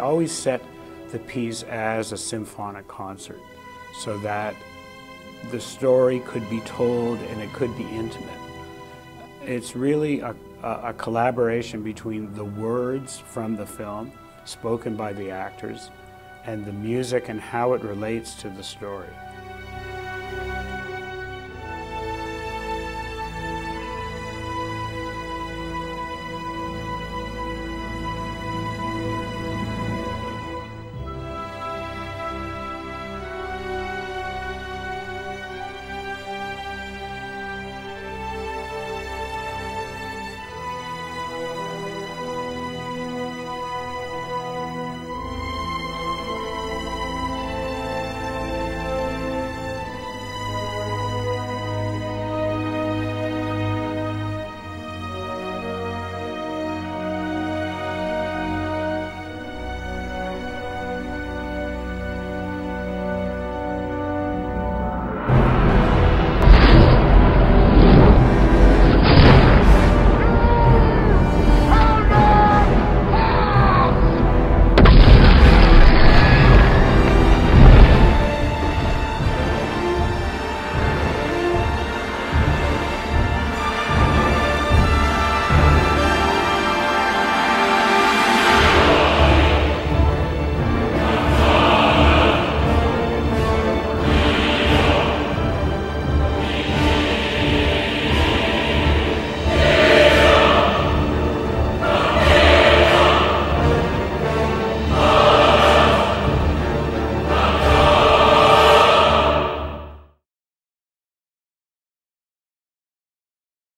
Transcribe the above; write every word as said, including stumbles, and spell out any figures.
always set the piece as a symphonic concert so that the story could be told and it could be intimate. It's really a, a, a collaboration between the words from the film, spoken by the actors, and the music and how it relates to the story.